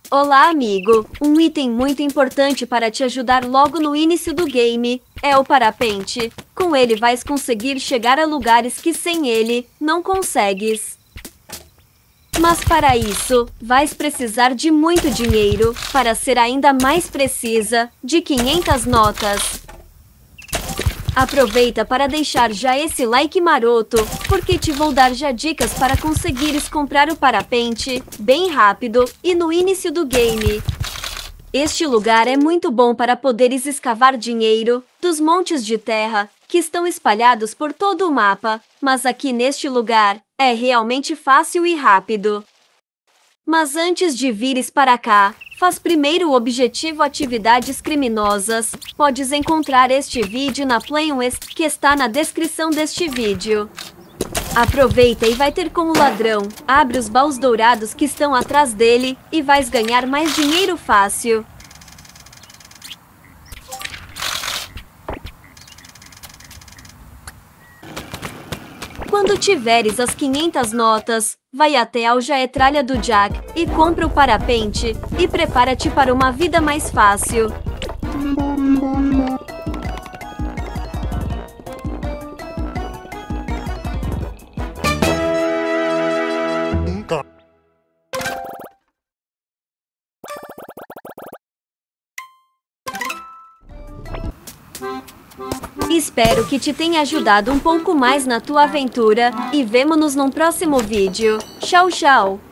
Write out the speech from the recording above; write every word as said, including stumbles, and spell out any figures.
Olá, amigo! Um item muito importante para te ajudar logo no início do game é o parapente. Com ele vais conseguir chegar a lugares que sem ele não consegues. Mas para isso, vais precisar de muito dinheiro, para ser ainda mais precisa, de quinhentas notas. Aproveita para deixar já esse like maroto, porque te vou dar já dicas para conseguires comprar o parapente bem rápido e no início do game. Este lugar é muito bom para poderes escavar dinheiro dos montes de terra que estão espalhados por todo o mapa, mas aqui neste lugar é realmente fácil e rápido. Mas antes de vires para cá, faz primeiro o objetivo atividades criminosas. Podes encontrar este vídeo na playlist que está na descrição deste vídeo. Aproveita e vai ter com o ladrão. Abre os baús dourados que estão atrás dele e vais ganhar mais dinheiro fácil. Quando tiveres as quinhentas notas, vai até a aljaetralha do Jack e compra o parapente e prepara-te para uma vida mais fácil. Espero que te tenha ajudado um pouco mais na tua aventura e vemo-nos num próximo vídeo. Tchau, tchau!